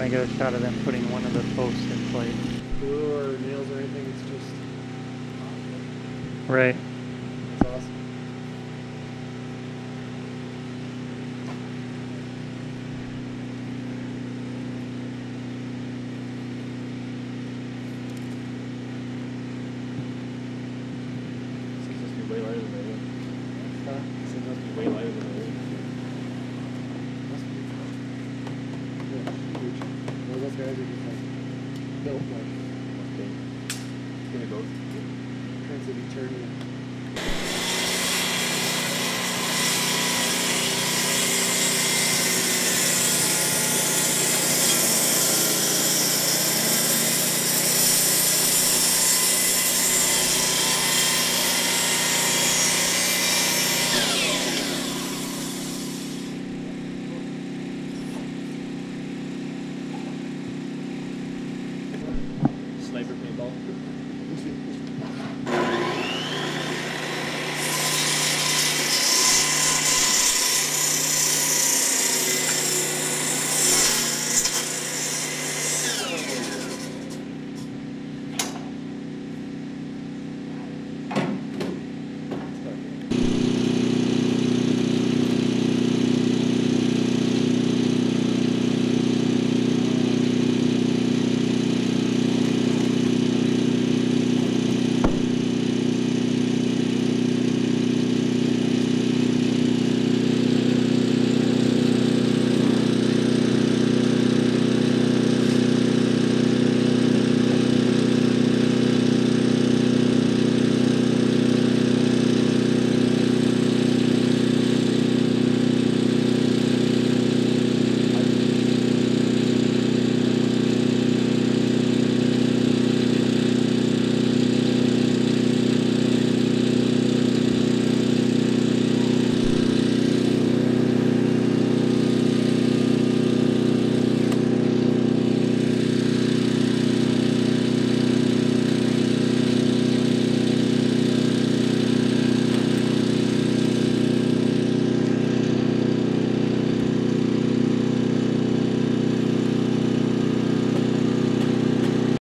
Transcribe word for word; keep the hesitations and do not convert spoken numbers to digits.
I get a shot of them putting one of the posts in place. Glue or nails or anything, it's just... Right. That's awesome. This must be way lighter than the old. Huh? This must be way lighter than the old. Must be. Yeah, huge. Well, those guys are just like built like Okay. It's gonna go. trying to be turning. Sniper paintball.